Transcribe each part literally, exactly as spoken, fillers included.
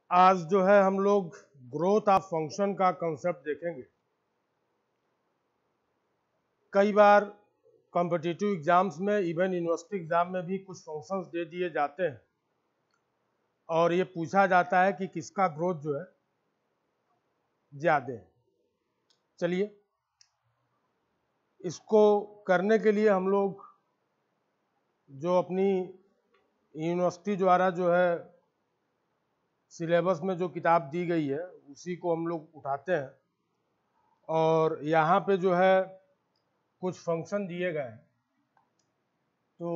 आज जो है हम लोग ग्रोथ ऑफ फंक्शन का कंसेप्ट देखेंगे। कई बार कॉम्पिटिटिव एग्जाम्स में, इवन यूनिवर्सिटी एग्जाम में भी कुछ फंक्शंस दे दिए जाते हैं और ये पूछा जाता है कि किसका ग्रोथ जो है ज़्यादा है। चलिए, इसको करने के लिए हम लोग जो अपनी यूनिवर्सिटी द्वारा जो है सिलेबस में जो किताब दी गई है उसी को हम लोग उठाते हैं और यहाँ पे जो है कुछ फंक्शन दिए गए हैं। तो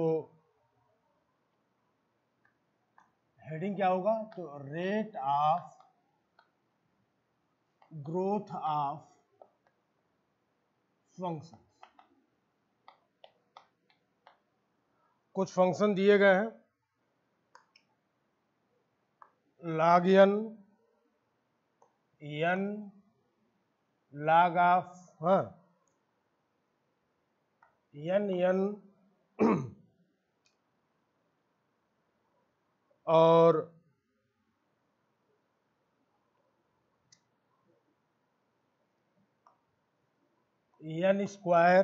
हेडिंग क्या होगा? तो rate of growth of function. कुछ फंक्शन दिए गए हैं, log n, n log of हाँ n n और n स्क्वायर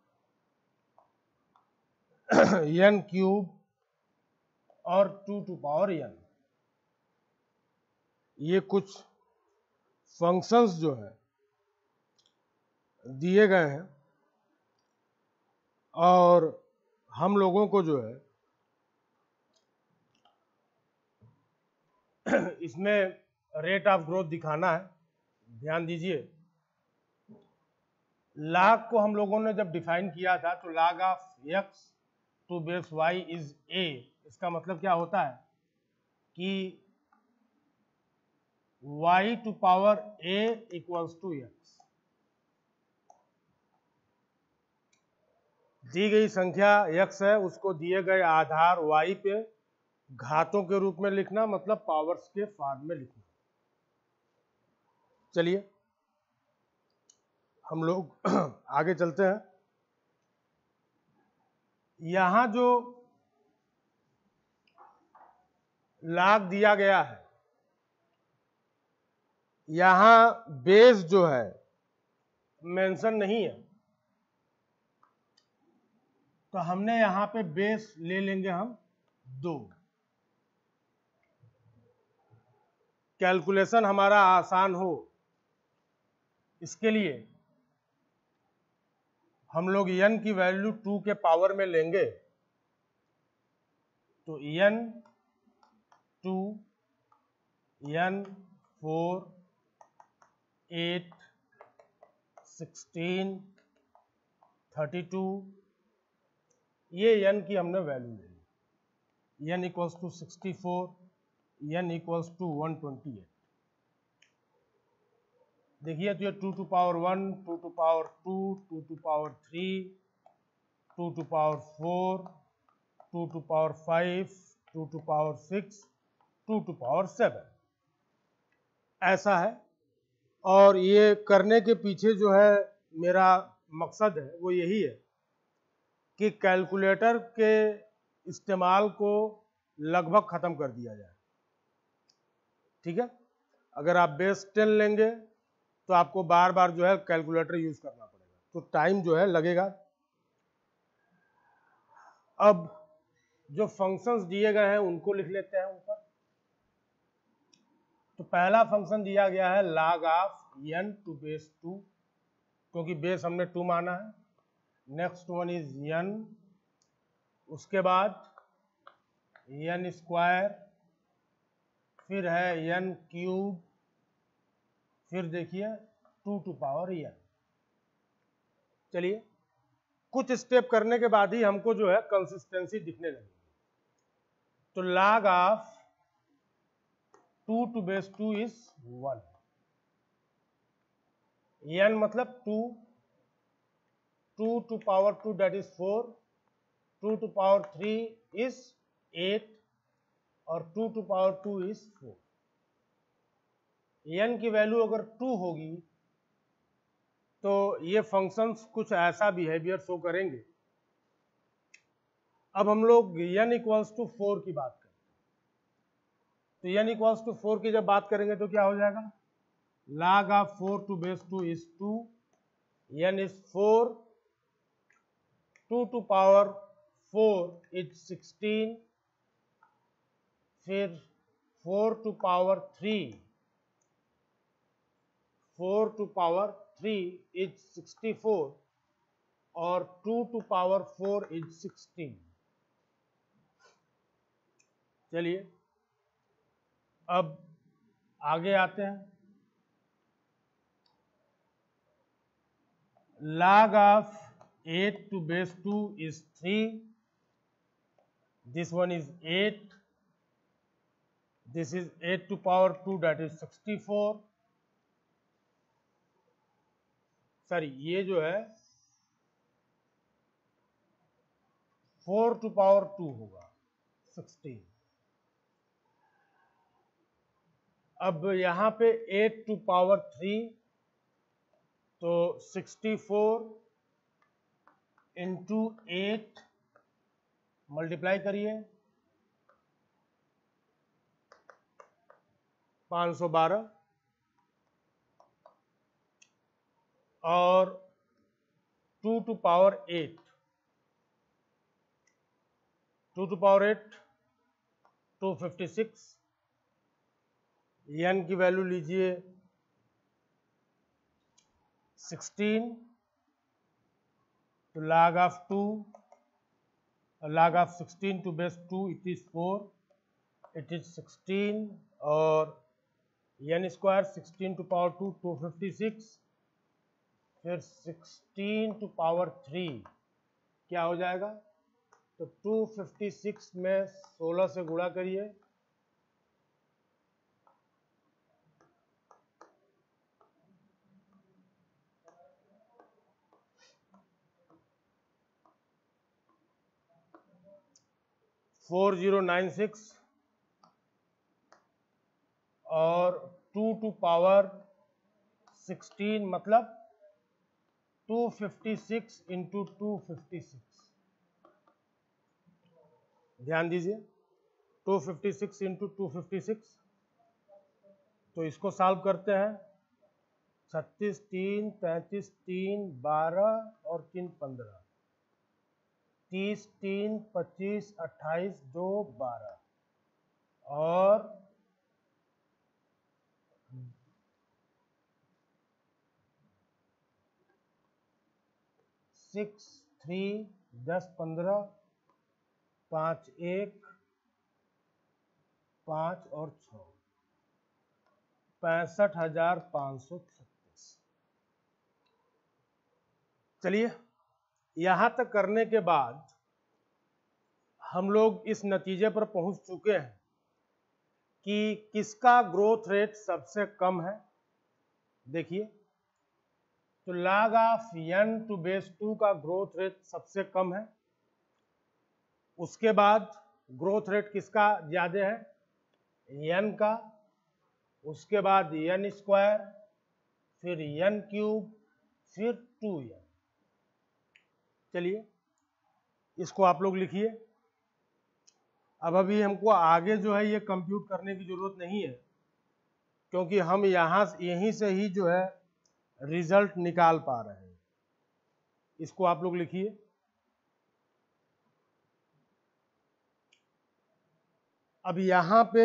n क्यूब और टू टू पावर n। ये कुछ फंक्शंस जो हैं दिए गए हैं और हम लोगों को जो है इसमें रेट ऑफ ग्रोथ दिखाना है। ध्यान दीजिए, log को हम लोगों ने जब डिफाइन किया था तो log of x to base y is a। इसका मतलब क्या होता है कि y to power a equals to x। दी गई संख्या x है, उसको दिए गए आधार y पे घातों के रूप में लिखना, मतलब पावर्स के फॉर्म में लिखना। चलिए हम लोग आगे चलते हैं। यहां जो log दिया गया है, यहां बेस जो है मेंशन नहीं है, तो हमने यहां पे बेस ले लेंगे हम दो। कैलकुलेशन हमारा आसान हो इसके लिए हम लोग n की वैल्यू टू के पावर में लेंगे। तो n two, n four, eight, sixteen, thirty two, ये n की हमने वैल्यू ले ली। n equals to sixty four, n equals to one twenty eight. देखिए, तो ये two to power one, two to power two, two to power three, two to power four, two to power five, two to power six, two to power seven, ऐसा है। और ये करने के पीछे जो है मेरा मकसद है वो यही है कि कैलकुलेटर के इस्तेमाल को लगभग ख़त्म कर दिया जाए। ठीक है, अगर आप बेस टेन लेंगे तो आपको बार बार जो है कैलकुलेटर यूज करना पड़ेगा, तो टाइम जो है लगेगा। अब जो फंक्शंस दिए गए हैं उनको लिख लेते हैं ऊपर। तो पहला फंक्शन दिया गया है log of n to base two, क्योंकि बेस हमने टू माना है। नेक्स्ट वन इज n, उसके बाद n स्क्वायर, फिर है n क्यूब, फिर देखिए टू टू पावर n। चलिए, कुछ स्टेप करने के बाद ही हमको जो है कंसिस्टेंसी दिखने लगेगी। तो log of two to base two is one, n मतलब two, two to power two that is four, two to power three is eight और two to power two is four. n की value अगर two होगी तो ये functions कुछ ऐसा behaviour show करेंगे। अब हम लोग n इक्वल्स टू फोर की बात करें, तो तो n इक्वल्स टू फोर की जब बात करेंगे तो क्या हो जाएगा, log of four to base two is two, n is four, two to power four is sixteen, फिर four to power three, four to power three is sixty four और two to power four is sixteen. चलिए अब आगे आते हैं। log of eight to base two is three, this one is eight, this is eight to power two, that is sixty-four, sorry ये जो है four to power two होगा sixteen. अब यहां पे एट टू पावर थ्री, तो sixty four into eight multiply करिए, पाँच सौ बारह, और two to power eight, two to power eight two fifty six, n की वैल्यू लीजिए सिक्सटीन, तो log of two, log of sixteen to base two it is four, it is sixteen, और n square sixteen to power two two fifty six, फिर sixteen to power three क्या हो जाएगा, तो टू फिफ्टी सिक्स में सोलह से गुणा करिए, फोर जीरो नाइन सिक्स, और टू टू पावर सिक्सटीन मतलब two fifty six into two fifty six, ध्यान दीजिए two fifty six into two fifty six, तो इसको सॉल्व करते हैं, छत्तीस तीन तैंतीस तीन बारह और तीन पंद्रह, तीस तीन पच्चीस अट्ठाईस दो बारह, और सिक्स थ्री दस पंद्रह, पाँच एक, पाँच और छ, पैंसठ हजार पाँच सौ छत्तीस। चलिए यहां तक करने के बाद हम लोग इस नतीजे पर पहुंच चुके हैं कि किसका ग्रोथ रेट सबसे कम है। देखिए तो log of n to base two का ग्रोथ रेट सबसे कम है, उसके बाद ग्रोथ रेट किसका ज्यादा है, n का, उसके बाद n स्क्वायर, फिर n क्यूब, फिर टू n। चलिए इसको आप लोग लिखिए। अब अभी हमको आगे जो है ये कंप्यूट करने की जरूरत नहीं है, क्योंकि हम यहां यहीं से ही जो है रिजल्ट निकाल पा रहे हैं। इसको आप लोग लिखिए। अब यहां पे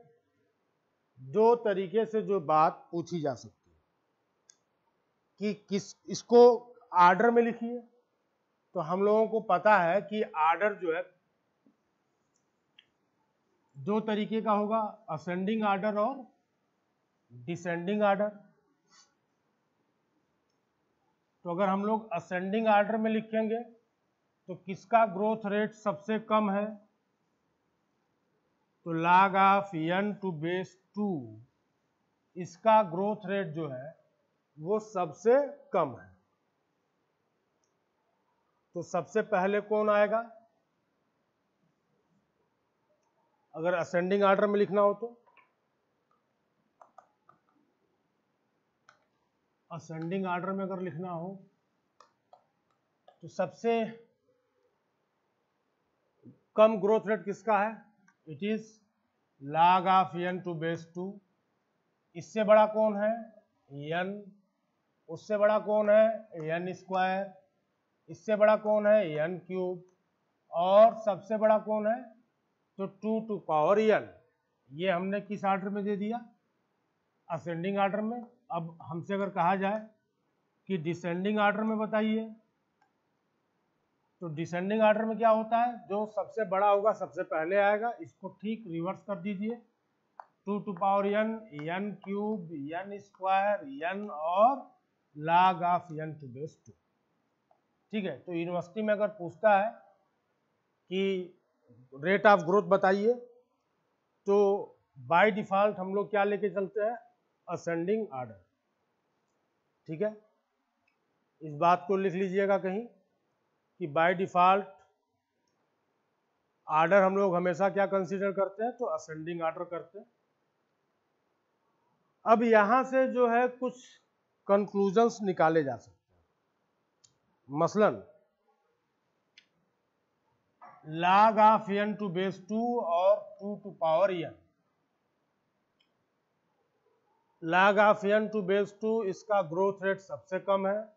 दो तरीके से जो बात पूछी जा सकती है कि किस, इसको आर्डर में लिखिए। तो हम लोगों को पता है कि आर्डर जो है दो तरीके का होगा, असेंडिंग आर्डर और डिसेंडिंग आर्डर। तो अगर हम लोग असेंडिंग आर्डर में लिखेंगे तो किसका ग्रोथ रेट सबसे कम है, तो log of n to base two, इसका ग्रोथ रेट जो है वो सबसे कम है। तो सबसे पहले कौन आएगा, अगर असेंडिंग आर्डर में लिखना हो तो असेंडिंग आर्डर में अगर लिखना हो तो सबसे कम ग्रोथ रेट किसका है, it is log of n to base two. इससे बड़ा कौन है n, उससे बड़ा कौन है n स्क्वायर, इससे बड़ा कौन है n क्यूब, और सबसे बड़ा कौन है तो टू टू पावर n। ये हमने किस ऑर्डर में दे दिया, असेंडिंग ऑर्डर में। अब हमसे अगर कहा जाए कि डिसेंडिंग ऑर्डर में बताइए, तो डिसेंडिंग ऑर्डर में क्या होता है, जो सबसे बड़ा होगा सबसे पहले आएगा। इसको ठीक रिवर्स कर दीजिए, two to power n, n cube, n square, n और log of n to base two. ठीक है, तो यूनिवर्सिटी में अगर पूछता है कि रेट ऑफ ग्रोथ बताइए, तो बाय डिफॉल्ट हम लोग क्या लेके चलते हैं, असेंडिंग ऑर्डर। ठीक है, इस बात को लिख लीजिएगा कहीं कि बाय डिफॉल्ट ऑर्डर हम लोग हमेशा क्या कंसीडर करते हैं, तो असेंडिंग ऑर्डर करते हैं। अब यहां से जो है कुछ कंक्लूजन्स निकाले जा सकते हैं। मसलन log of n to base two और two to power n, log of n to base two इसका ग्रोथ रेट सबसे कम है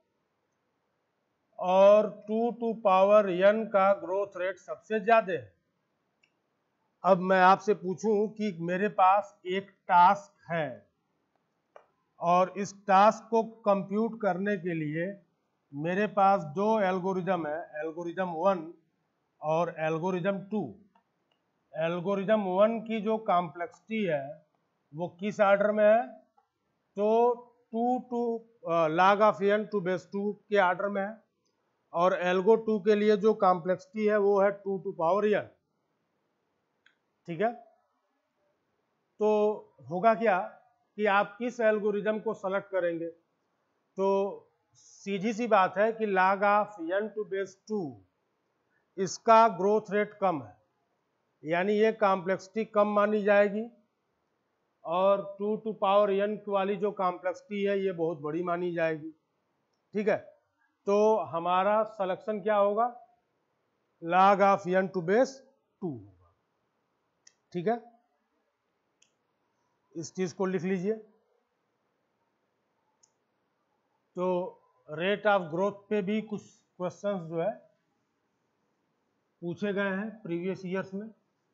और टू टू पावर n का ग्रोथ रेट सबसे ज्यादा है। अब मैं आपसे पूछूं कि मेरे पास एक टास्क है और इस टास्क को कंप्यूट करने के लिए मेरे पास दो एल्गोरिदम है, एल्गोरिदम वन और एल्गोरिदम टू। एल्गोरिदम वन की जो कॉम्प्लेक्सिटी है वो किस ऑर्डर में है, तो two to log of n to base two के ऑर्डर में है, और एल्गो टू के लिए जो कॉम्प्लेक्सिटी है वो है टू टू पावर n। ठीक है, तो होगा क्या कि आप किस एल्गोरिदम को सेलेक्ट करेंगे, तो सीधी सी बात है कि log of n to base two इसका ग्रोथ रेट कम है, यानी ये कॉम्प्लेक्सिटी कम मानी जाएगी, और टू टू पावर n वाली जो कॉम्प्लेक्सिटी है ये बहुत बड़ी मानी जाएगी। ठीक है, तो हमारा सिलेक्शन क्या होगा, log of n to base two होगा। ठीक है, इस चीज को लिख लीजिए। तो रेट ऑफ ग्रोथ पे भी कुछ क्वेश्चंस जो है पूछे गए हैं प्रीवियस ईयर्स में।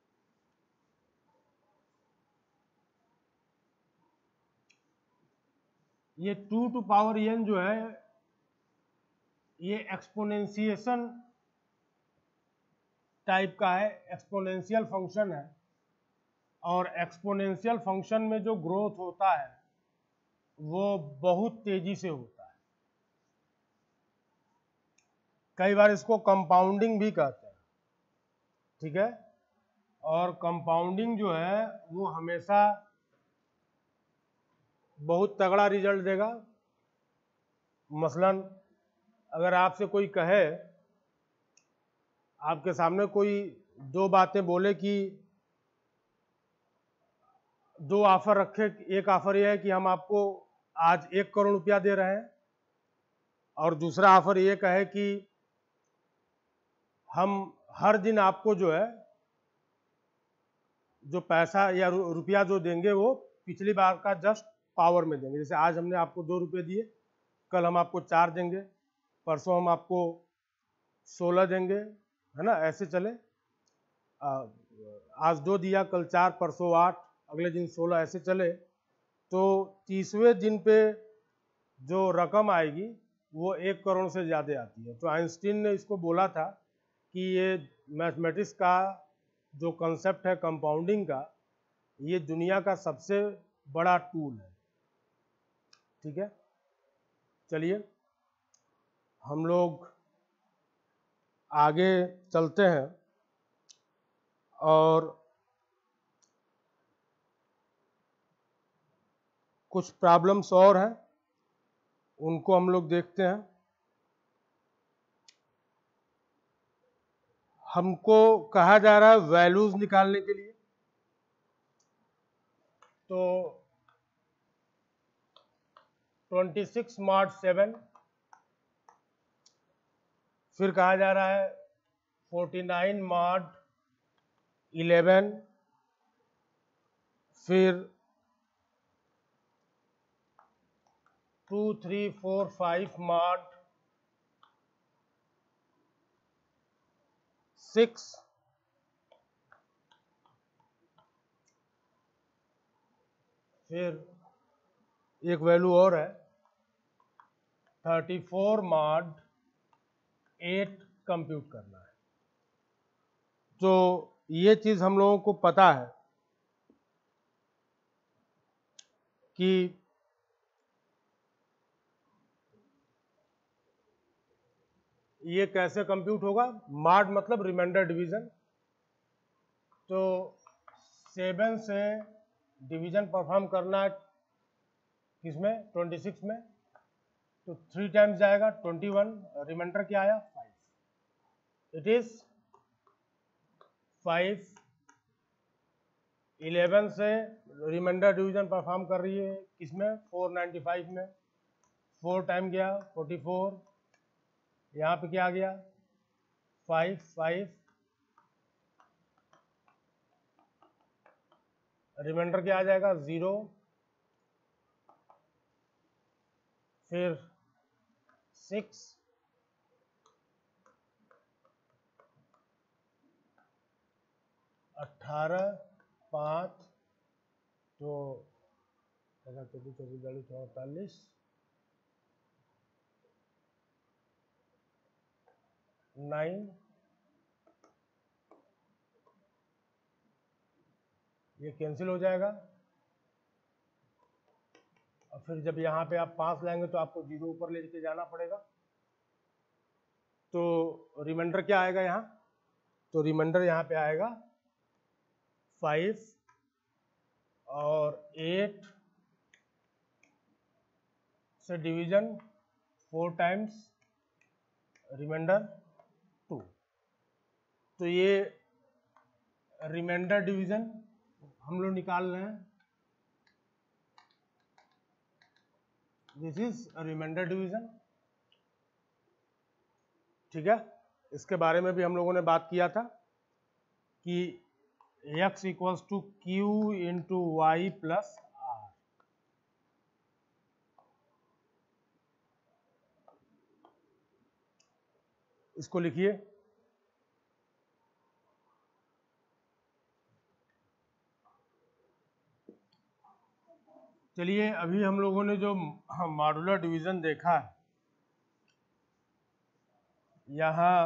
ये टू टू पावर n जो है ये एक्सपोनेंशिएशन टाइप का है, एक्सपोनेंशियल फंक्शन है, और एक्सपोनेंशियल फंक्शन में जो ग्रोथ होता है वो बहुत तेजी से होता है। कई बार इसको कंपाउंडिंग भी कहते हैं। ठीक है, और कंपाउंडिंग जो है वो हमेशा बहुत तगड़ा रिजल्ट देगा। मसलन अगर आपसे कोई कहे, आपके सामने कोई दो बातें बोले कि दो ऑफर रखे, एक ऑफर यह है कि हम आपको आज एक करोड़ रुपया दे रहे हैं, और दूसरा ऑफर ये कहे कि हम हर दिन आपको जो है जो पैसा या रुपया जो देंगे वो पिछली बार का जस्ट पावर में देंगे। जैसे आज हमने आपको दो रुपये दिए, कल हम आपको चार देंगे, परसों हम आपको सोलह देंगे, है ना, ऐसे चले। आज दो दिया, कल चार, परसों आठ, अगले दिन सोलह, ऐसे चले। तो तीसवें दिन पे जो रकम आएगी वो एक करोड़ से ज़्यादा आती है। तो आइंस्टीन ने इसको बोला था कि ये मैथमेटिक्स का जो कंसेप्ट है कंपाउंडिंग का, ये दुनिया का सबसे बड़ा टूल है। ठीक है, चलिए हम लोग आगे चलते हैं और कुछ प्रॉब्लम्स और हैं उनको हम लोग देखते हैं। हमको कहा जा रहा है वैल्यूज निकालने के लिए, तो छब्बीस मॉड सेवन, फिर कहा जा रहा है उनचास मॉड इलेवन, फिर two three four five mod six, फिर एक वैल्यू और है thirty four mod eight compute करना है। तो ये चीज हम लोगों को पता है कि ये कैसे कंप्यूट होगा। मॉड मतलब रिमाइंडर डिवीजन। तो सेवन से डिवीजन परफॉर्म करना है किसमें, ट्वेंटी सिक्स में, तो थ्री टाइम्स जाएगा ट्वेंटी वन, रिमाइंडर क्या आया five, it is five. Eleven से रिमाइंडर डिवीजन परफॉर्म कर रही है किसमें, फोर नाइन्टी फाइव में, फोर टाइम गया फोर्टी फोर, यहाँ पे क्या आ गया फाइव फाइव, रिमाइंडर क्या आ जाएगा जीरो, फिर सिक्स, अट्ठारह, पाँच, तो चौबीस चौबीस चालीस अड़तालीस, नाइन, ये कैंसिल हो जाएगा। और फिर जब यहाँ पे आप पाँच लाएंगे तो आपको जीरो ऊपर लेके जाना पड़ेगा। तो रिमाइंडर क्या आएगा यहाँ, तो रिमाइंडर यहाँ पे आएगा फाइव और एट से division four times, remainder two. तो ये रिमाइंडर डिवीजन हम लोग निकाल रहे हैं, दिस इज रिमाइंडर डिवीजन। ठीक है, इसके बारे में भी हम लोगों ने बात किया था कि x equals to q into y plus r. इसको लिखिए, चलिए अभी हम लोगों ने जो मॉड्यूलर डिवीजन देखा है, यहाँ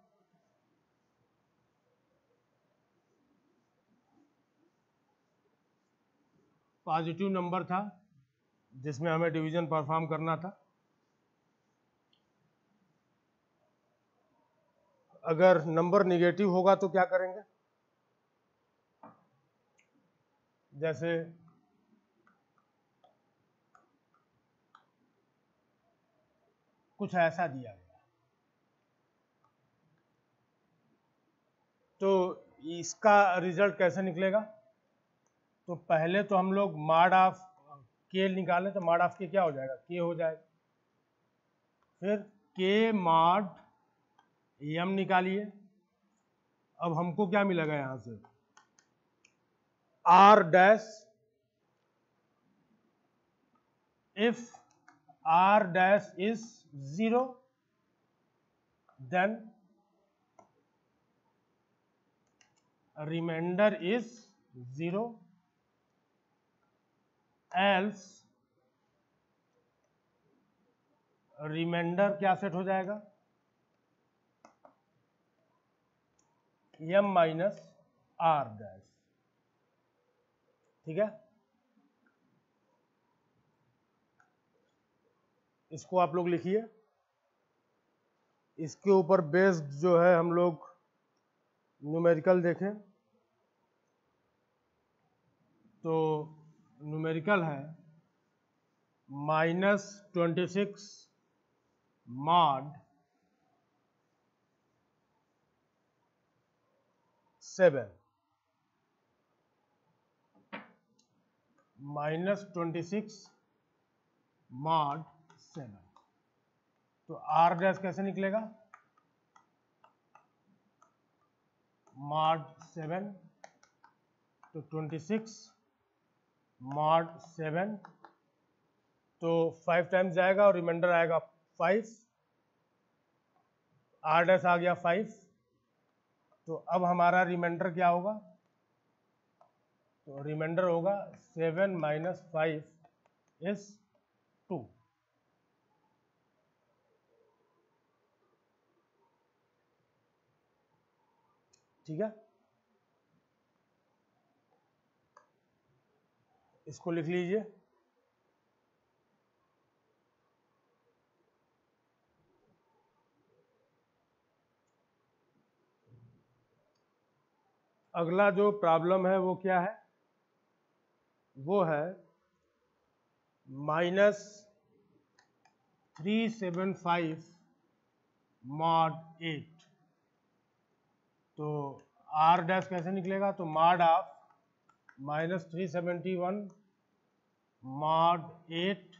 पॉजिटिव नंबर था जिसमें हमें डिवीजन परफॉर्म करना था। अगर नंबर निगेटिव होगा तो क्या करेंगे, जैसे कुछ ऐसा दिया गया तो इसका रिजल्ट कैसे निकलेगा। तो पहले तो हम लोग मॉड ऑफ के निकालें, तो मॉड ऑफ के क्या हो जाएगा, के हो जाएगा। फिर के मॉड एम निकालिए। अब हमको क्या मिलेगा यहां से, r dash, if r dash is zero then remainder is zero, else remainder क्या सेट हो जाएगा, एम माइनस आर डैश। ठीक है, इसको आप लोग लिखिए। इसके ऊपर बेस्ड जो है हम लोग न्यूमेरिकल देखें, तो न्यूमेरिकल है minus twenty six mod seven, minus twenty six mod seven. तो आर डैश कैसे निकलेगा, मॉड सेवन, तो ट्वेंटी सिक्स मॉड सेवन, तो फाइव टाइम्स जाएगा और रिमाइंडर आएगा फाइव, आर डैश आ गया फाइव। तो अब हमारा रिमाइंडर क्या होगा, तो रिमाइंडर होगा seven minus five is two. ठीक है, इसको लिख लीजिए। अगला जो प्रॉब्लम है वो क्या है, वो है minus three seven five mod eight. तो आर डैश कैसे निकलेगा, तो mod of minus three seventy one mod eight,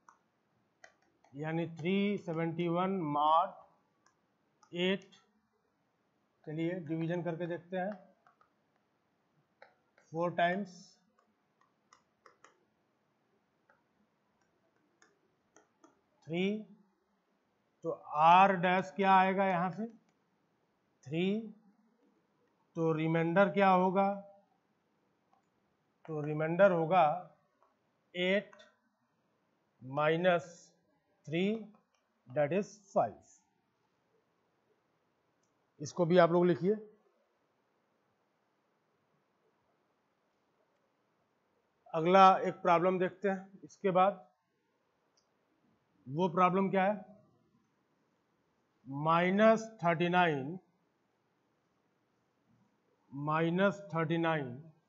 यानी three seventy one mod eight. चलिए डिवीजन करके देखते हैं, फोर टाइम्स थ्री, तो आर डैश क्या आएगा यहाँ से थ्री, तो रिमाइंडर क्या होगा, तो रिमाइंडर होगा eight minus three that is five. इसको भी आप लोग लिखिए। अगला एक प्रॉब्लम देखते हैं इसके बाद। वो प्रॉब्लम क्या है, minus thirty nine minus thirty nine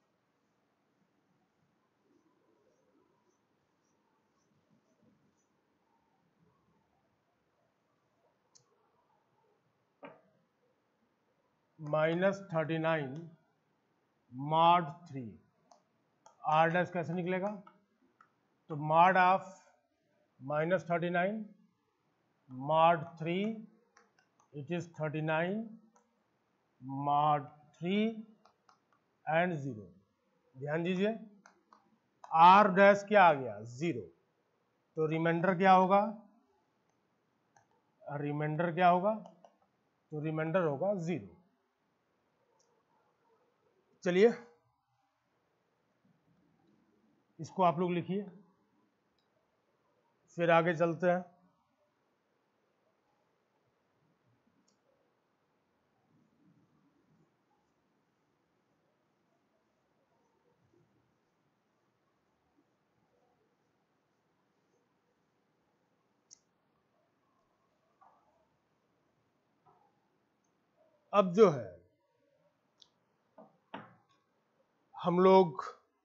minus thirty nine mod three. R dash कैसे निकलेगा, तो mod of minus thirty nine mod three, it is thirty nine mod three and zero. ध्यान दीजिए, आर डैश क्या आ गया zero, तो reminder क्या होगा, रिमाइंडर क्या होगा, तो रिमाइंडर होगा जीरो। चलिए इसको आप लोग लिखिए, फिर आगे चलते हैं। अब जो है हम लोग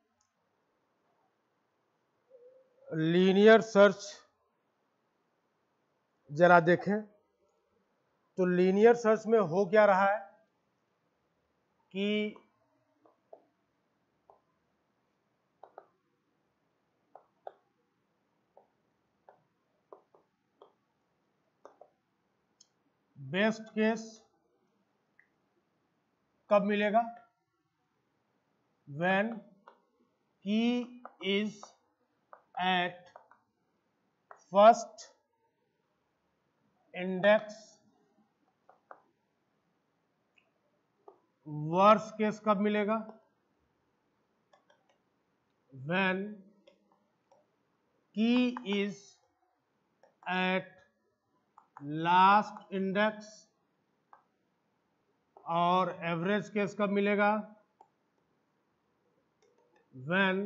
लीनियर सर्च जरा देखें, तो लीनियर सर्च में हो क्या रहा है कि बेस्ट केस कब मिलेगा, when key is at first index. Worst case कब मिलेगा, when key is at last index. और एवरेज केस कब मिलेगा, when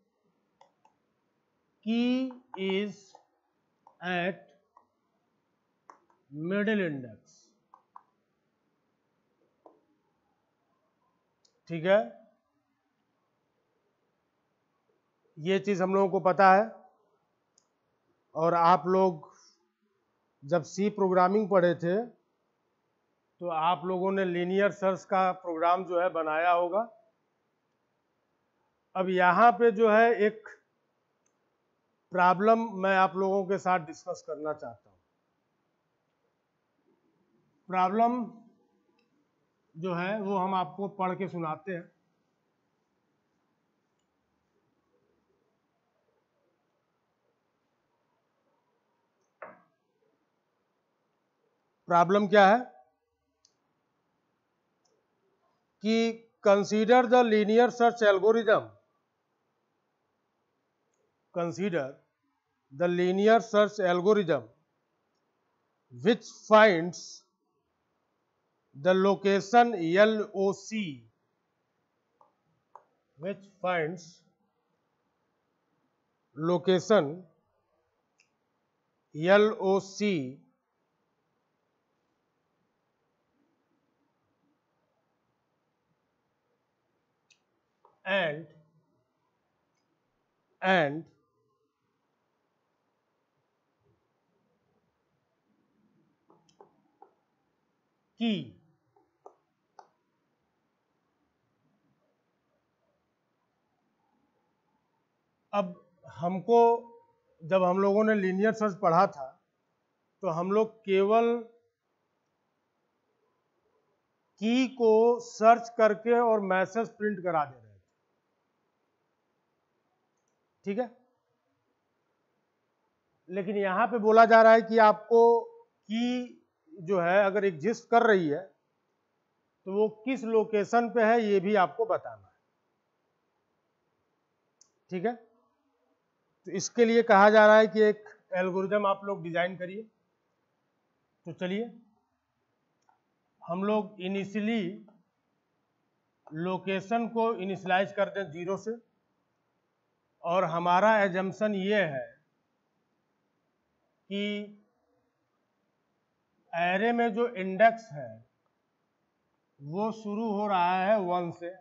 key is eight middle index. ठीक है, ये चीज हम लोगों को पता है। और आप लोग जब सी प्रोग्रामिंग पढ़े थे तो आप लोगों ने लीनियर सर्च का प्रोग्राम जो है बनाया होगा। अब यहाँ पे जो है एक प्रॉब्लम मैं आप लोगों के साथ डिस्कस करना चाहता हूँ। प्रॉब्लम जो है वो हम आपको पढ़ के सुनाते हैं। प्रॉब्लम क्या है कि consider the linear search algorithm, consider the linear search algorithm which finds the location L O C, which finds location L O C and and key, अब हमको जब हम लोगों ने लीनियर सर्च पढ़ा था तो हम लोग केवल की को सर्च करके और मैसेज प्रिंट करा दे रहे थे, ठीक है। लेकिन यहां पे बोला जा रहा है कि आपको की जो है अगर एग्जिस्ट कर रही है तो वो किस लोकेशन पे है ये भी आपको बताना है, ठीक है। तो इसके लिए कहा जा रहा है कि एक एल्गोरिदम आप लोग डिजाइन करिए। तो चलिए हम लोग इनिशियली लोकेशन को इनिशियलाइज कर दें जीरो से, और हमारा एजम्पशन ये है कि एरे में जो इंडेक्स है वो शुरू हो रहा है वन से।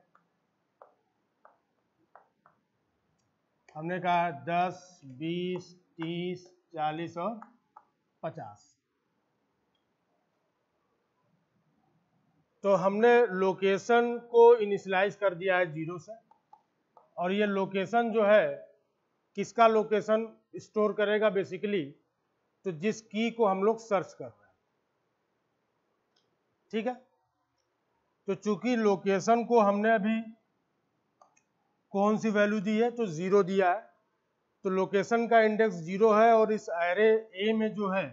हमने कहा दस, बीस, तीस, चालीस और पचास। तो हमने लोकेशन को इनिशियलाइज कर दिया है जीरो से, और ये लोकेशन जो है किसका लोकेशन स्टोर करेगा बेसिकली, तो जिस की को हम लोग सर्च कर रहे हैं, ठीक है। तो चूंकि लोकेशन को हमने अभी कौन सी वैल्यू दी है, तो जीरो दिया है, तो लोकेशन का इंडेक्स जीरो है, और इस एरे ए में जो है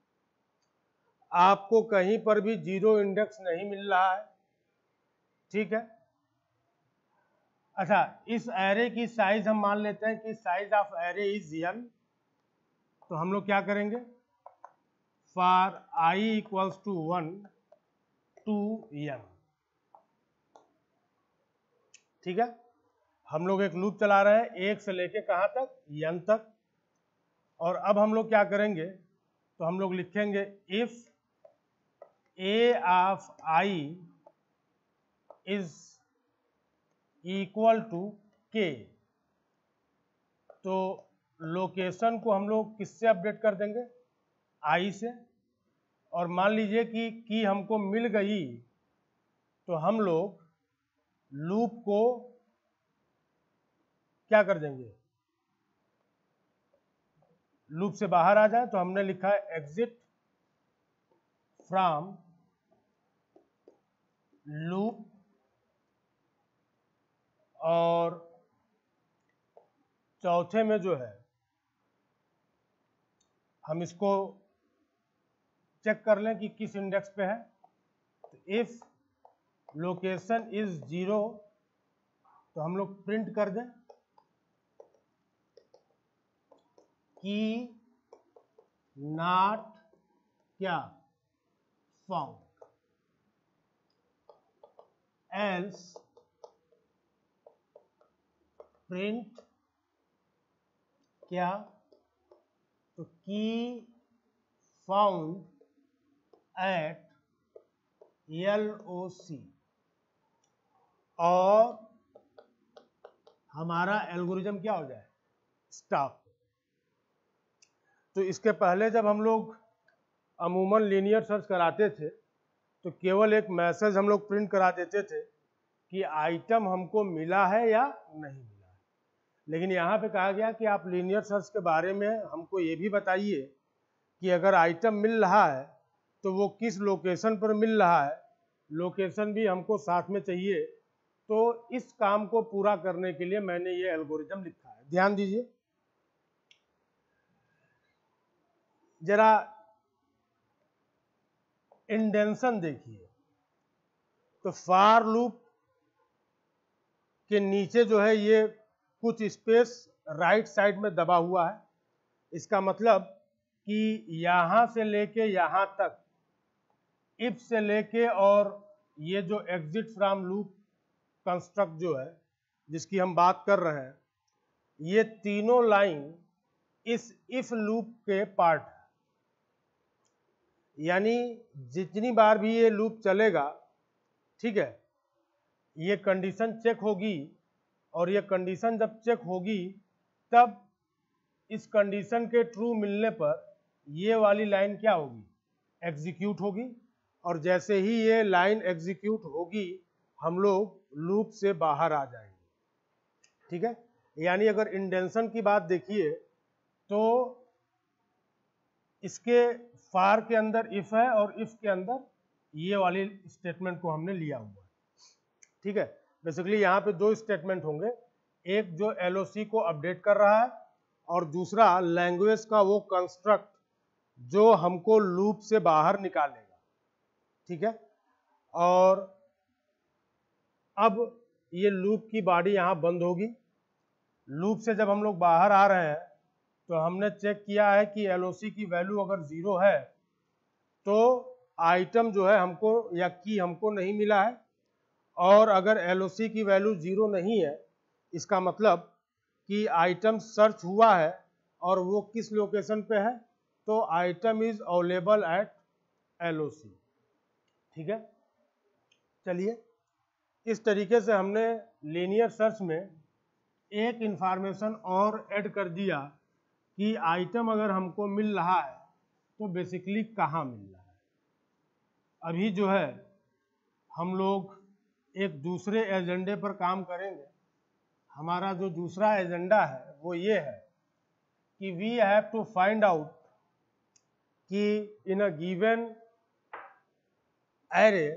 आपको कहीं पर भी जीरो इंडेक्स नहीं मिल रहा है, ठीक है। अच्छा, इस एरे की साइज हम मान लेते हैं कि size of array is n. तो हम लोग क्या करेंगे, for i equals to one to n, ठीक है। हम लोग एक लूप चला रहे हैं एक से लेके कहां तक, एन तक। और अब हम लोग क्या करेंगे, तो हम लोग लिखेंगे if a of i is equal to k. तो लोकेशन को हम लोग किससे अपडेट कर देंगे, आई से। और मान लीजिए कि की हमको मिल गई, तो हम लोग लूप को क्या कर देंगे, लूप से बाहर आ जाए। तो हमने लिखा है एग्जिट फ्रॉम लूप, और चौथे में जो है हम इसको चेक कर लें कि किस इंडेक्स पे है। तो इफ लोकेशन इज जीरो, तो हम लोग प्रिंट कर दें कि नॉट क्या फाउंड, एल्स प्रिंट क्या, तो key found at L O C, और हमारा एल्गोरिथम क्या हो जाए, स्टॉप। तो इसके पहले जब हम लोग अमूमन लीनियर सर्च कराते थे तो केवल एक मैसेज हम लोग प्रिंट करा देते थे कि आइटम हमको मिला है या नहीं मिला है। लेकिन यहाँ पे कहा गया कि आप लीनियर सर्च के बारे में हमको ये भी बताइए कि अगर आइटम मिल रहा है तो वो किस लोकेशन पर मिल रहा है, लोकेशन भी हमको साथ में चाहिए। तो इस काम को पूरा करने के लिए मैंने ये एल्गोरिथम लिखा है। ध्यान दीजिए जरा, इंडेंशन देखिए, तो फार लूप के नीचे जो है ये कुछ स्पेस राइट साइड में दबा हुआ है। इसका मतलब कि यहां से लेके यहां तक, इफ से लेके और ये जो एग्जिट फ्रॉम लूप कंस्ट्रक्ट जो है जिसकी हम बात कर रहे हैं, ये तीनों लाइन इस इफ लूप के पार्ट है। यानी जितनी बार भी ये लूप चलेगा, ठीक है, ये कंडीशन चेक होगी, और ये कंडीशन जब चेक होगी तब इस कंडीशन के ट्रू मिलने पर ये वाली लाइन क्या होगी, एग्जीक्यूट होगी। और जैसे ही ये लाइन एग्जीक्यूट होगी हम लोग लूप से बाहर आ जाएंगे, ठीक है। यानी अगर इंडेंशन की बात देखिए तो इसके फार के अंदर इफ है और इफ के अंदर ये वाली स्टेटमेंट को हमने लिया हुआ है, ठीक है। बेसिकली यहाँ पे दो स्टेटमेंट होंगे, एक जो एलओसी को अपडेट कर रहा है और दूसरा लैंग्वेज का वो कंस्ट्रक्ट जो हमको लूप से बाहर निकालेगा, ठीक है। और अब ये लूप की बॉडी यहाँ बंद होगी। लूप से जब हम लोग बाहर आ रहे हैं तो हमने चेक किया है कि एलओसी की वैल्यू अगर जीरो है तो आइटम जो है हमको या की हमको नहीं मिला है, और अगर एलओसी की वैल्यू जीरो नहीं है इसका मतलब कि आइटम सर्च हुआ है और वो किस लोकेशन पे है, तो item is available at LOC, ठीक है। चलिए, इस तरीके से हमने लीनियर सर्च में एक इंफॉर्मेशन और ऐड कर दिया कि आइटम अगर हमको मिल रहा है तो बेसिकली कहाँ मिल रहा है। अभी जो है हम लोग एक दूसरे एजेंडे पर काम करेंगे। हमारा जो दूसरा एजेंडा है वो ये है कि we have to find out कि इन अ गिवन एरे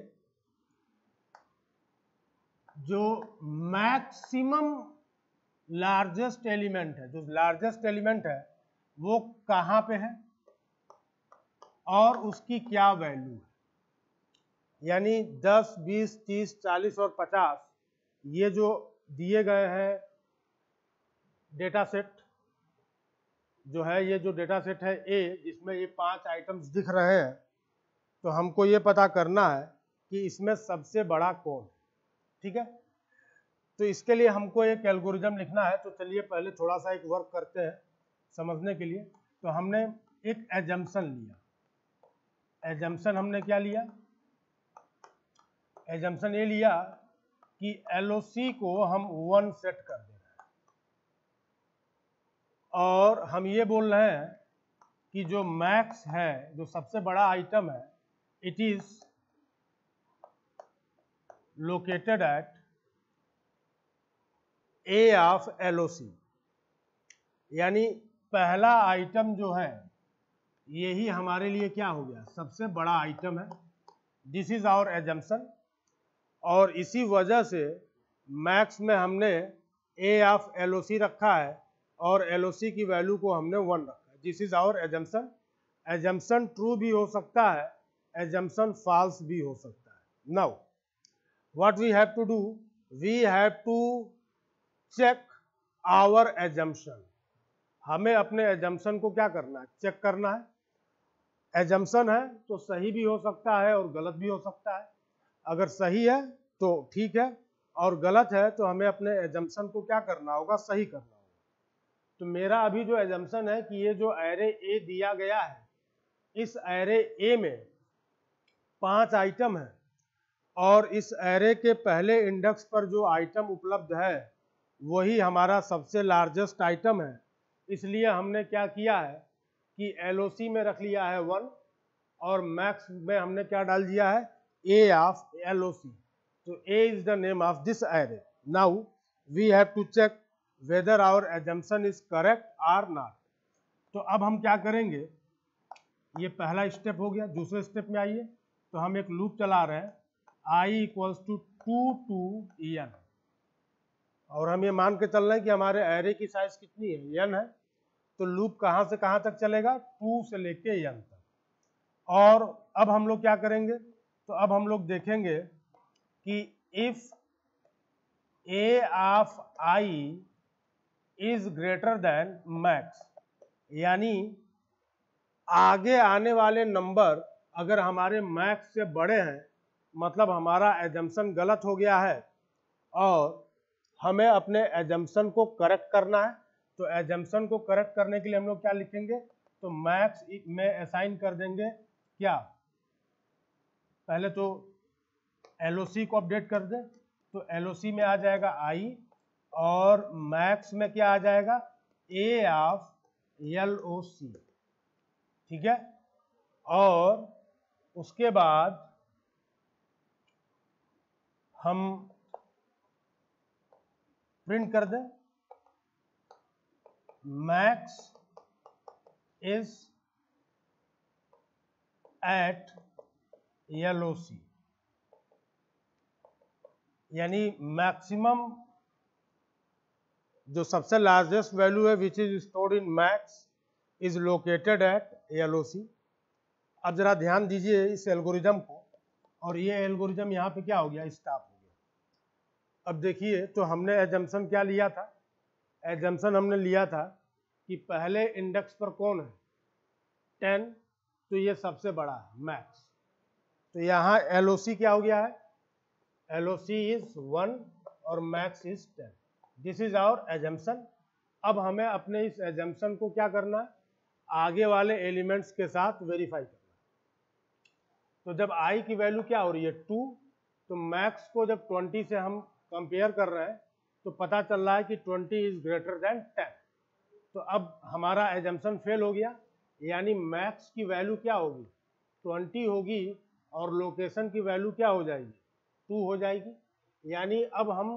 जो मैक्सिमम लार्जेस्ट एलिमेंट है, जो लार्जेस्ट एलिमेंट है वो कहाँ पे है और उसकी क्या वैल्यू है। यानी दस, बीस, तीस, चालीस और पचास ये जो दिए गए हैं डेटा सेट जो है, ये जो डेटा सेट है ए, जिसमें ये पांच आइटम्स दिख रहे हैं, तो हमको ये पता करना है कि इसमें सबसे बड़ा कौन है, ठीक है। तो इसके लिए हमको एक एल्गोरिज्म लिखना है। तो चलिए पहले थोड़ा सा एक वर्क करते हैं समझने के लिए। तो हमने एक एजम्पशन लिया। एजम्पशन हमने क्या लिया, एजम्पशन ये लिया कि एलओसी को हम वन सेट कर दे रहे हैं, और हम ये बोल रहे हैं कि जो मैक्स है, जो सबसे बड़ा आइटम है, it is located at a of LOC. यानी पहला आइटम जो है यही हमारे लिए क्या हो गया, सबसे बड़ा आइटम है। दिस इज आवर एजम्पशन, और इसी वजह से मैक्स में हमने ए ऑफ एलओसी रखा है और एलओसी की वैल्यू को हमने वन रखा है। This is our assumption. Assumption true भी हो सकता है, एजम्पशन फॉल्स भी हो सकता है। Now what we have to do, we have to check our assumption. हमें अपने एजम्पशन को क्या करना है, चेक करना है। एजम्पशन है तो सही भी हो सकता है और गलत भी हो सकता है। अगर सही है तो ठीक है, और गलत है तो हमें अपने एजम्पशन को क्या करना होगा, सही करना होगा। तो मेरा अभी जो एजम्पशन है कि ये जो एरे ए दिया गया है, इस एरे ए में पांच आइटम है, और इस एरे के पहले इंडेक्स पर जो आइटम उपलब्ध है वही हमारा सबसे लार्जेस्ट आइटम है। इसलिए हमने क्या किया है कि एलओसी में रख लिया है वन, और मैक्स में हमने क्या डाल दिया है, ए ऑफ एलओसी। तो a is the name of this array. Now we have to check whether our assumption is correct or not. तो अब हम क्या करेंगे, ये पहला स्टेप हो गया। दूसरे स्टेप में आइए, तो हम एक लूप चला रहे हैं, i equals to two to n, और हम ये मान के चल रहे हैं कि हमारे एरे की साइज कितनी है, एन है। तो लूप कहाँ से कहाँ तक चलेगा, टू से लेके एन तक। और अब हम लोग क्या करेंगे, तो अब हम लोग देखेंगे कि if a of i is greater than max, यानी आगे आने वाले नंबर अगर हमारे मैक्स से बड़े हैं, मतलब हमारा एजम्पशन गलत हो गया है और हमें अपने एजम्पशन को करेक्ट करना है। तो एजम्पशन को करेक्ट करने के लिए हम लोग क्या लिखेंगे, तो मैक्स में असाइन कर देंगे क्या, पहले तो एलओसी को अपडेट कर दें, तो एलओसी में आ जाएगा आई और मैक्स में क्या आ जाएगा, ए ऑफ एलओसी, ठीक है। और उसके बाद हम प्रिंट कर दें मैक्स इज एट एलओसी, यानी मैक्सिमम जो सबसे लार्जेस्ट वैल्यू है which is stored in max is located at LOC. अब जरा ध्यान दीजिए इस एल्गोरिज्म को, और ये एल्गोरिज्म यहाँ पे क्या हो गया, स्टॉप हो गया। अब देखिए, तो हमने एजम्पशन क्या लिया था, एजम्पशन हमने लिया था कि पहले इंडेक्स पर कौन है, टेन, तो ये सबसे बड़ा है मैक्स। तो यहाँ एलओसी क्या हो गया है, एलओसी इज वन और max is ten. This is our assumption. अब हमें अपने इस एजम्पशन को क्या करना है, आगे वाले एलिमेंट्स के साथ वेरीफाई करना। तो जब आई की वैल्यू क्या हो रही है, टू, तो मैक्स को जब ट्वेंटी से हम कंपेयर कर रहे हैं तो पता चल रहा है कि twenty is greater than ten. तो अब हमारा एजम्पशन फेल हो गया, यानी मैक्स की वैल्यू क्या होगी, ट्वेंटी होगी और लोकेशन की वैल्यू क्या हो जाएगी, टू हो जाएगी। यानी अब हम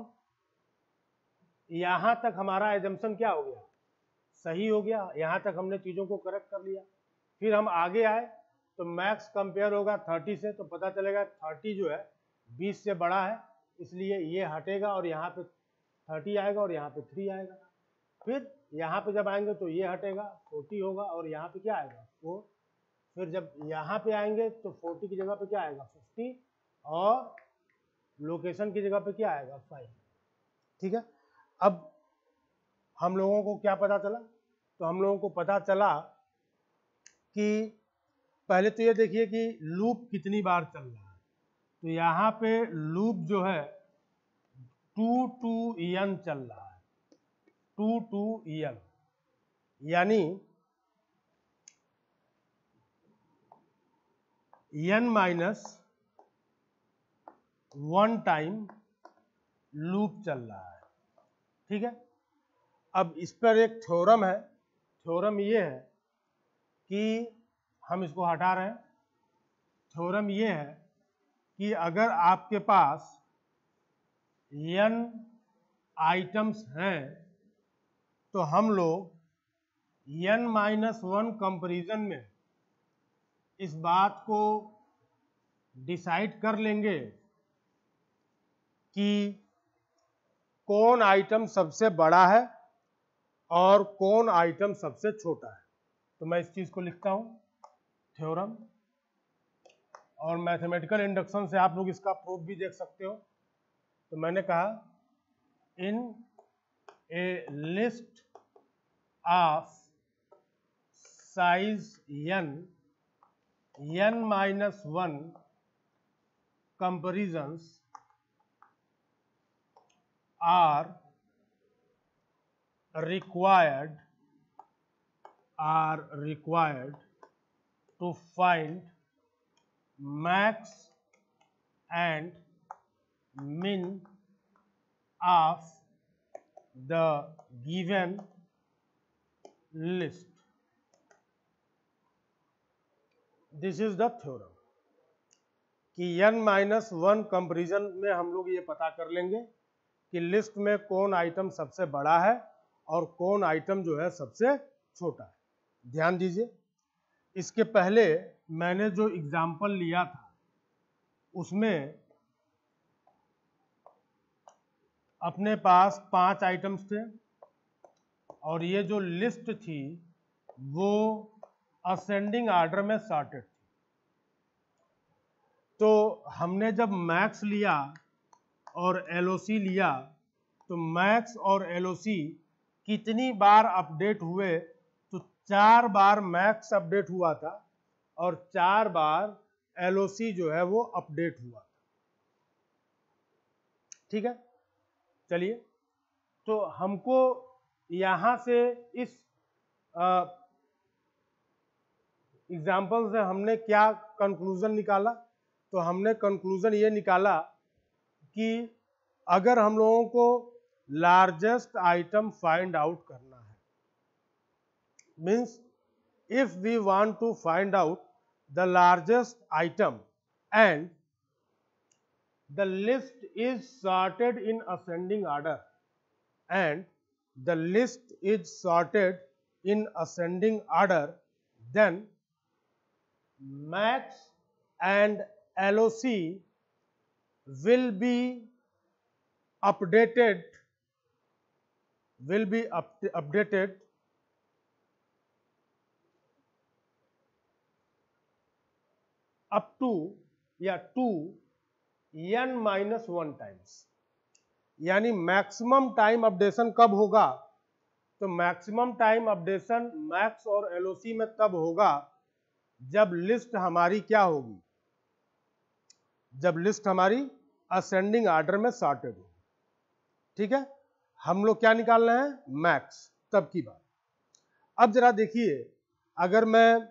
यहाँ तक हमारा एजम्पशन क्या हो गया, सही हो गया, यहाँ तक हमने चीज़ों को करेक्ट कर लिया। फिर हम आगे आए तो मैक्स कंपेयर होगा थर्टी से, तो पता चलेगा थर्टी जो है बीस से बड़ा है, इसलिए ये हटेगा और यहाँ पे थर्टी आएगा और यहाँ पे थ्री आएगा। फिर यहाँ पे जब आएंगे तो ये हटेगा, फोर्टी होगा और यहाँ पे क्या आएगा, फोर। फिर जब यहाँ पे आएंगे तो फोर्टी की जगह पे क्या आएगा, फिफ्टी, और लोकेशन की जगह पे क्या आएगा, फाइव, ठीक है। अब हम लोगों को क्या पता चला, तो हम लोगों को पता चला कि पहले तो ये देखिए कि लूप कितनी बार चल रहा है। तो यहाँ पे लूप जो है टू टू एन चल रहा है, टू टू एन, यानी n minus one time loop चल रहा है, ठीक है। अब इस पर एक थ्योरम है, थ्योरम ये है कि हम इसको हटा रहे हैं। थ्योरम ये है कि अगर आपके पास n आइटम्स हैं तो हम लोग n माइनस वन कंपेरिजन में इस बात को डिसाइड कर लेंगे कि कौन आइटम सबसे बड़ा है और कौन आइटम सबसे छोटा है। तो मैं इस चीज को लिखता हूं, थ्योरम, और मैथमेटिकल इंडक्शन से आप लोग इसका प्रूफ भी देख सकते हो। तो मैंने कहा in a list of size n, n minus one comparisons are required are required to find max and min of the given list. This is the theorem कि n माइनस वन कंपेरिजन में हम लोग ये पता कर लेंगे कि list में कौन आइटम सबसे बड़ा है और कौन आइटम जो है सबसे छोटा है। ध्यान दीजिए, इसके पहले मैंने जो एग्जाम्पल लिया था उसमें अपने पास पांच आइटम्स थे और ये जो लिस्ट थी वो असेंडिंग ऑर्डर में सॉर्टेड थी। तो हमने जब मैक्स लिया और एलओसी लिया तो मैक्स और एलओसी कितनी बार अपडेट हुए, तो चार बार मैक्स अपडेट हुआ था और चार बार एलओसी जो है वो अपडेट हुआ था। ठीक है, चलिए, तो हमको यहां से इस एग्जाम्पल से हमने क्या कंक्लूजन निकाला, तो हमने कंक्लूजन ये निकाला कि अगर हम लोगों को लार्जेस्ट आइटम फाइंड आउट करना है, means if we want to find out the largest item and the list is sorted in ascending order and the list is sorted in ascending order, then max and L O C will be updated will be up, updated up to या to n minus one times. यानी maximum time updation कब होगा, तो maximum time updation max और LOC में तब होगा जब लिस्ट हमारी क्या होगी, जब लिस्ट हमारी असेंडिंग ऑर्डर में सॉर्टेड होगी। ठीक है, हम लोग क्या निकाल रहे हैं, मैक्स, तब की बात। अब जरा देखिए, अगर मैं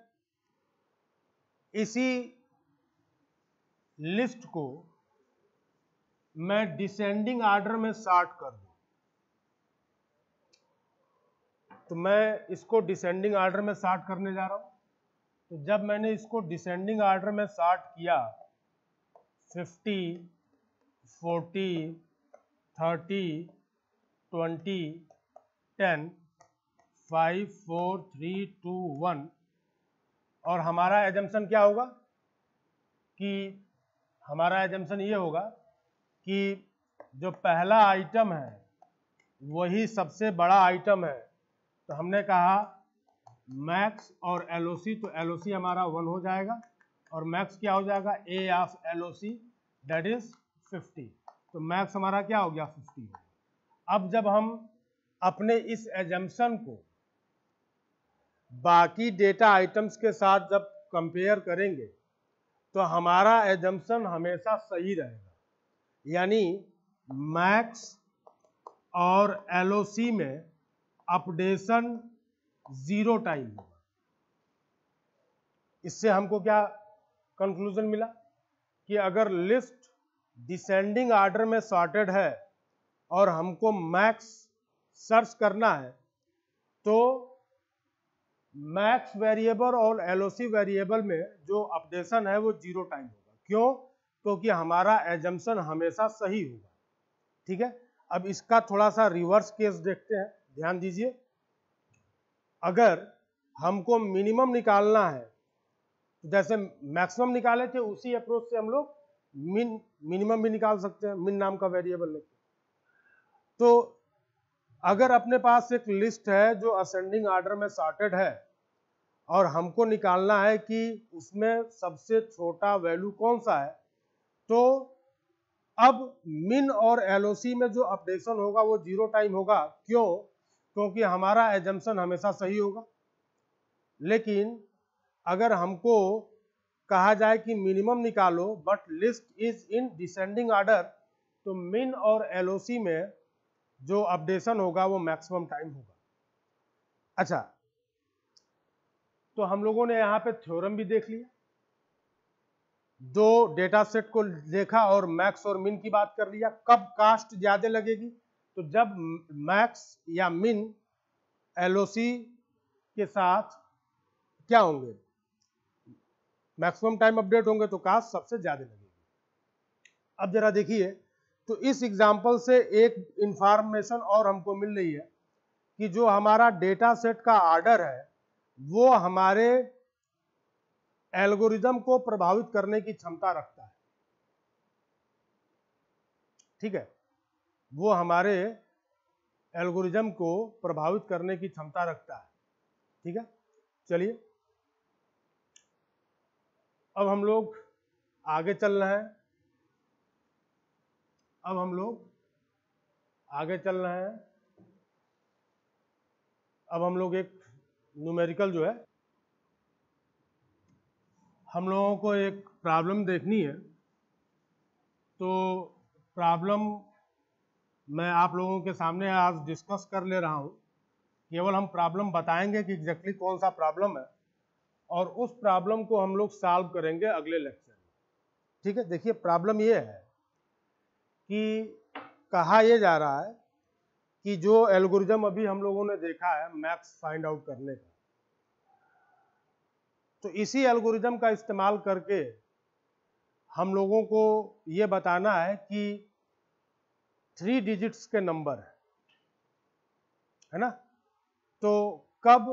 इसी लिस्ट को मैं डिसेंडिंग ऑर्डर में सॉर्ट कर दूं, तो मैं इसको डिसेंडिंग ऑर्डर में सॉर्ट करने जा रहा हूं। तो जब मैंने इसको डिसेंडिंग ऑर्डर में सॉर्ट किया, fifty, forty, thirty, twenty, ten, five, four, three, two, one, और हमारा एजम्पशन क्या होगा कि हमारा एजम्पशन ये होगा कि जो पहला आइटम है वही सबसे बड़ा आइटम है। तो हमने कहा मैक्स और एलओसी, तो एलओसी हमारा वन हो जाएगा और मैक्स क्या हो जाएगा, A of LOC that is fifty. तो मैक्स हमारा क्या हो गया, फिफ्टी। अब जब हम अपने इस एजम्पशन को बाकी डेटा आइटम्स के साथ जब कंपेयर करेंगे तो हमारा एजम्पशन हमेशा सही रहेगा। यानी मैक्स और एलओसी में अपडेशन जीरो टाइम होगा। इससे हमको क्या कंक्लूजन मिला कि अगर लिस्ट डिसेंडिंग ऑर्डर में सॉर्टेड है और हमको मैक्स सर्च करना है, तो मैक्स वेरिएबल और एलओसी वेरिएबल में जो अपडेशन है वो जीरो टाइम होगा। क्यों, क्योंकि हमारा एजम्पशन हमेशा सही होगा। ठीक है, अब इसका थोड़ा सा रिवर्स केस देखते हैं, ध्यान दीजिए। अगर हमको मिनिमम निकालना है, जैसे मैक्सिमम निकाले थे उसी अप्रोच से हम लोग मिन मिनिमम भी निकाल सकते हैं, मिन नाम का वेरिएबल लेके। तो अगर अपने पास एक लिस्ट है जो असेंडिंग ऑर्डर में सॉर्टेड है और हमको निकालना है कि उसमें सबसे छोटा वैल्यू कौन सा है, तो अब मिन और एलओसी में जो अपडेशन होगा वो जीरो टाइम होगा। क्यों, क्योंकि हमारा एजम्पशन हमेशा सही होगा। लेकिन अगर हमको कहा जाए कि मिनिमम निकालो but list is in descending order, तो मिन और एलओसी में जो अपडेशन होगा वो मैक्सिमम टाइम होगा। अच्छा, तो हम लोगों ने यहाँ पे थ्योरम भी देख लिया, दो डेटा सेट को देखा और मैक्स और मिन की बात कर लिया। कब कास्ट ज्यादा लगेगी, तो जब मैक्स या मिन एलओसी के साथ क्या होंगे, मैक्सिमम टाइम अपडेट होंगे, तो कास्ट सबसे ज्यादा लगेगी। अब जरा देखिए, तो इस एग्जांपल से एक इंफॉर्मेशन और हमको मिल रही है कि जो हमारा डेटा सेट का ऑर्डर है वो हमारे एल्गोरिदम को प्रभावित करने की क्षमता रखता है। ठीक है, वो हमारे एल्गोरिदम को प्रभावित करने की क्षमता रखता है। ठीक है, चलिए अब हम लोग आगे चल रहे हैं। अब हम लोग आगे चल रहे हैं। अब हम लोग एक न्यूमेरिकल जो है, हम लोगों को एक प्रॉब्लम देखनी है। तो प्रॉब्लम मैं आप लोगों के सामने आज डिस्कस कर ले रहा हूँ। केवल हम प्रॉब्लम बताएंगे कि एग्जैक्टली कौन सा प्रॉब्लम है, और उस प्रॉब्लम को हम लोग सॉल्व करेंगे अगले लेक्चर में। ठीक है, देखिए प्रॉब्लम ये है कि कहा यह जा रहा है कि जो एल्गोरिज्म अभी हम लोगों ने देखा है मैक्स फाइंड आउट करने का, तो इसी एल्गोरिज्म का इस्तेमाल करके हम लोगों को ये बताना है कि थ्री डिजिट्स के नंबर है है ना, तो कब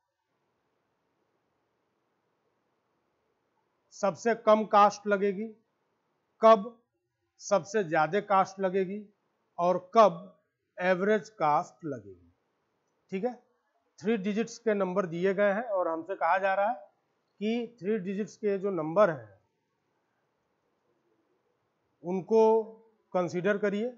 सबसे कम कास्ट लगेगी, कब सबसे ज्यादा कास्ट लगेगी, और कब एवरेज कास्ट लगेगी। ठीक है, थ्री डिजिट्स के नंबर दिए गए हैं और हमसे कहा जा रहा है कि थ्री डिजिट्स के जो नंबर हैं उनको कंसीडर करिए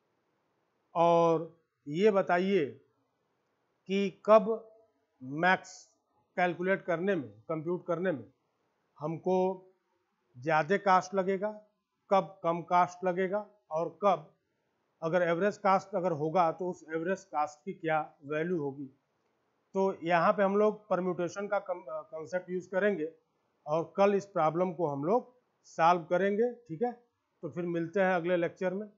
और ये बताइए कि कब मैक्स कैलकुलेट करने में, कंप्यूट करने में हमको ज़्यादा कास्ट लगेगा, कब कम कास्ट लगेगा, और कब अगर एवरेज कास्ट अगर होगा तो उस एवरेज कास्ट की क्या वैल्यू होगी। तो यहाँ पे हम लोग परम्यूटेशन का कंसेप्ट यूज़ करेंगे और कल इस प्रॉब्लम को हम लोग सॉल्व करेंगे। ठीक है, तो फिर मिलते हैं अगले लेक्चर में।